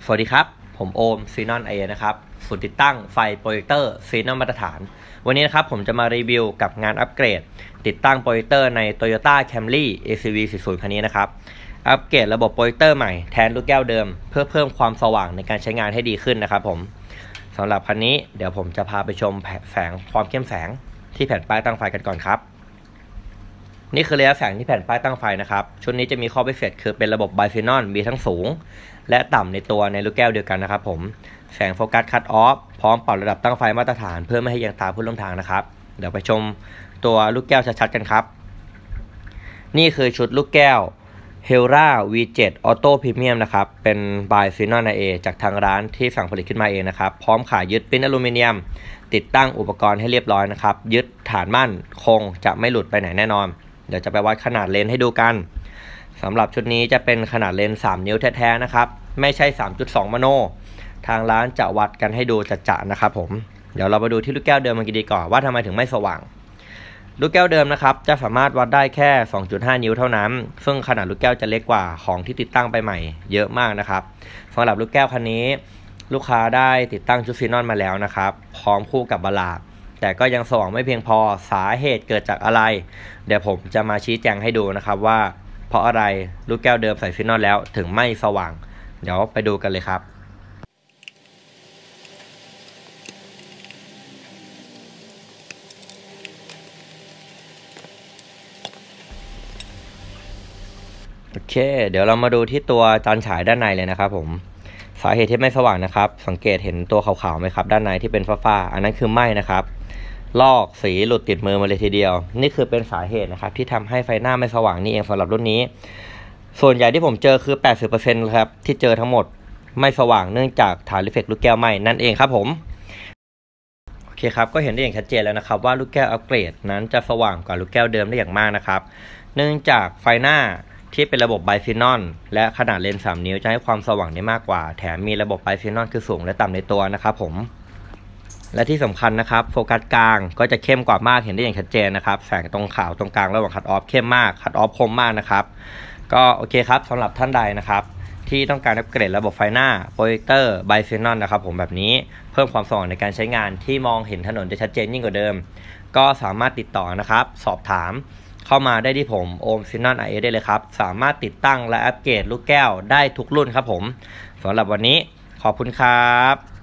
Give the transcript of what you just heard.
สวัสดีครับผมโอมซีนอนนะครับศูนย์ติดตั้งไฟโปรเจคเตอร์ซีนอนมาตรฐานวันนี้นะครับผมจะมารีวิวกับงานอัปเกรดติดตั้งโปรเจคเตอร์ใน Toyota Camry ACV 40คันนี้นะครับอัปเกรดระบบโปรเจคเตอร์ใหม่แทนลูกแก้วเดิมเพื่อเพิ่มความสว่างในการใช้งานให้ดีขึ้นนะครับผมสำหรับคันนี้เดี๋ยวผมจะพาไปชมแสงความเข้มแสงที่แผ่นป้ายตั้งไฟกันก่อนครับนี่คือระยะแสงที่แผ่นป้ายตั้งไฟนะครับชุดนี้จะมีข้อพิเศษคือเป็นระบบไบซีนอนมีทั้งสูงและต่ำในตัวในลูกแก้วเดียวกันนะครับผมแสงโฟกัสคัตออฟพร้อมปรับระดับตั้งไฟมาตรฐานเพื่อไม่ให้ยังตาผู้ร่วมทางนะครับเดี๋ยวไปชมตัวลูกแก้วชัดๆกันครับนี่คือชุดลูกแก้ว Hera V7 Auto Premium นะครับเป็น by Xenon IA จากทางร้านที่สั่งผลิตขึ้นมาเองนะครับพร้อมขายึดปริ้นอลูมิเนียมติดตั้งอุปกรณ์ให้เรียบร้อยนะครับยึดฐานมั่นคงจะไม่หลุดไปไหนแน่นอนเดี๋ยวจะไปวัดขนาดเลนส์ให้ดูกันสำหรับชุดนี้จะเป็นขนาดเลนส์3นิ้วแท้ๆนะครับไม่ใช่ 3.2 มโนทางร้านจะวัดกันให้ดูจะๆนะครับผมเดี๋ยวเราไปดูที่ลูกแก้วเดิมมันกันดีก่อนว่าทำไมถึงไม่สว่างลูกแก้วเดิมนะครับจะสามารถวัดได้แค่ 2.5 นิ้วเท่านั้นซึ่งขนาดลูกแก้วจะเล็กกว่าของที่ติดตั้งไปใหม่เยอะมากนะครับสำหรับลูกแก้วคันนี้ลูกค้าได้ติดตั้งชุดซีนอนมาแล้วนะครับพร้อมคู่กับบาลาดแต่ก็ยังสว่างไม่เพียงพอสาเหตุเกิดจากอะไรเดี๋ยวผมจะมาชี้แจงให้ดูนะครับว่าเพราะอะไรลูกแก้วเดิมใส่ซีนอนแล้วถึงไม่สว่างเดี๋ยวไปดูกันเลยครับโอเคเดี๋ยวเรามาดูที่ตัวจานฉายด้านในเลยนะครับผมสาเหตุที่ไม่สว่างนะครับสังเกตเห็นตัวขาวๆไหมครับด้านในที่เป็นฟ้าๆอันนั้นคือไหม้นะครับลอกสีหลุดติดมือมาเลยทีเดียวนี่คือเป็นสาเหตุนะครับที่ทำให้ไฟหน้าไม่สว่างนี่เองสำหรับรุ่นนี้ส่วนใหญ่ที่ผมเจอคือ 80% ครับที่เจอทั้งหมดไม่สว่างเนื่องจากฐานรีเฟล็กลูกแก้วไหม้นั่นเองครับผมโอเคครับก็เห็นได้อย่างชัดเจนแล้วนะครับว่าลูกแก้วอัปเกรดนั้นจะสว่างกว่าลูกแก้วเดิมได้อย่างมากนะครับเนื่องจากไฟหน้าที่เป็นระบบไบซีนอนและขนาดเลนส์3นิ้วจะให้ความสว่างได้มากกว่าแถมมีระบบไบซีนอนคือสูงและต่ำในตัวนะครับผมและที่สำคัญนะครับโฟกัสกลางก็จะเข้มกว่ามากเห็นได้อย่างชัดเจนนะครับแสงตรงขาวตรงกลางระหว่างคัตออฟเข้มมากคัตออฟคมมากนะครับก็โอเคครับสำหรับท่านใดนะครับที่ต้องการอัปเกรดระบบไฟหน้าโปรเจคเตอร์ไบซีนอนนะครับผมแบบนี้เพิ่มความสว่างในการใช้งานที่มองเห็นถนนได้ชัดเจนยิ่งกว่าเดิมก็สามารถติดต่อนะครับสอบถามเข้ามาได้ที่ผมโอมซีนอนIAได้เลยครับสามารถติดตั้งและอัปเกรดลูกแก้วได้ทุกรุ่นครับผมสำหรับวันนี้ขอบคุณครับ